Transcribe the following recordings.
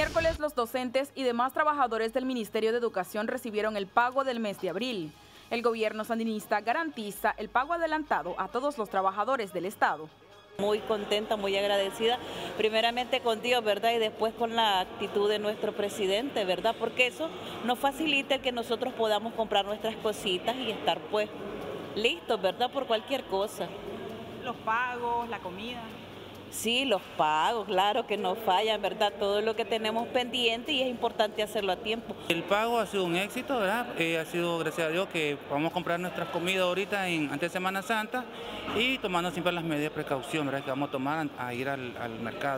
miércoles, los docentes y demás trabajadores del Ministerio de Educación recibieron el pago del mes de abril. El gobierno sandinista garantiza el pago adelantado a todos los trabajadores del Estado. Muy contenta, muy agradecida, primeramente con Dios, ¿verdad? Y después con la actitud de nuestro presidente, ¿verdad? Porque eso nos facilita el que nosotros podamos comprar nuestras cositas y estar pues listos, ¿verdad? Por cualquier cosa. Los pagos, la comida. Sí, los pagos, claro que no fallan, ¿verdad? Todo lo que tenemos pendiente y es importante hacerlo a tiempo. El pago ha sido un éxito, ¿verdad? Ha sido, gracias a Dios, que podamos comprar nuestras comidas ahorita antes de Semana Santa y tomando siempre las medidas de precaución, ¿verdad? Que vamos a tomar a ir al mercado.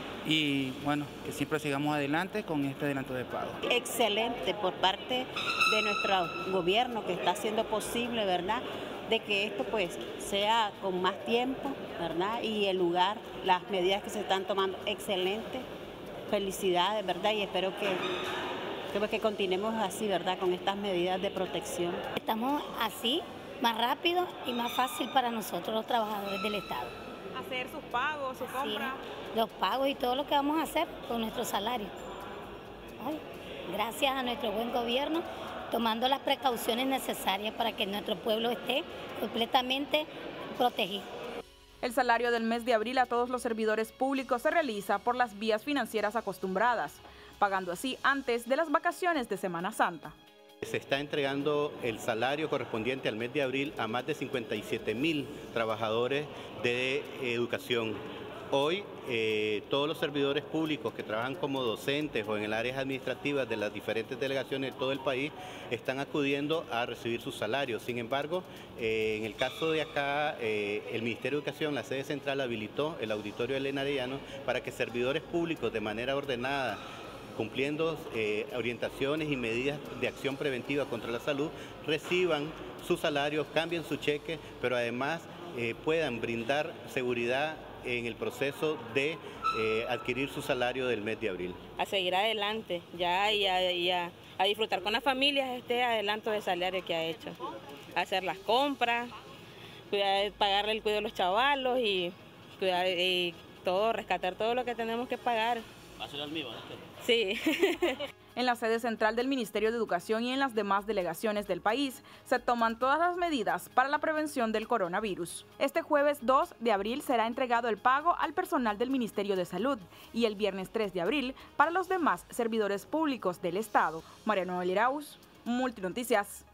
Y bueno, que siempre sigamos adelante con este adelanto de pago. Excelente por parte de nuestro gobierno que está haciendo posible, ¿verdad?, de que esto pues sea con más tiempo, ¿verdad? Y el lugar, las medidas que se están tomando, excelente. Felicidades, ¿verdad? Y espero que continuemos así, ¿verdad? Con estas medidas de protección. Estamos así, más rápido y más fácil para nosotros los trabajadores del Estado. Hacer sus pagos, su compra. Sí, los pagos y todo lo que vamos a hacer con nuestro salario. Ay, gracias a nuestro buen gobierno, tomando las precauciones necesarias para que nuestro pueblo esté completamente protegido. El salario del mes de abril a todos los servidores públicos se realiza por las vías financieras acostumbradas, pagando así antes de las vacaciones de Semana Santa. Se está entregando el salario correspondiente al mes de abril a más de 57.000 trabajadores de educación. Hoy todos los servidores públicos que trabajan como docentes o en el áreas administrativas de las diferentes delegaciones de todo el país están acudiendo a recibir sus salarios. Sin embargo, en el caso de acá, el Ministerio de Educación, la sede central, habilitó el auditorio Elena Arellano para que servidores públicos de manera ordenada, cumpliendo orientaciones y medidas de acción preventiva contra la salud, reciban sus salarios, cambien su cheque, pero además puedan brindar seguridad en el proceso de adquirir su salario del mes de abril. A seguir adelante, ya y a disfrutar con las familias este adelanto de salario que ha hecho. Hacer las compras, pagarle el cuidado de los chavalos y cuidar y todo, rescatar todo lo que tenemos que pagar. ¿Va a ser almíbar? Sí. En la sede central del Ministerio de Educación y en las demás delegaciones del país se toman todas las medidas para la prevención del coronavirus. Este jueves 2 de abril será entregado el pago al personal del Ministerio de Salud y el viernes 3 de abril para los demás servidores públicos del Estado. Mariano Liraus, Multinoticias.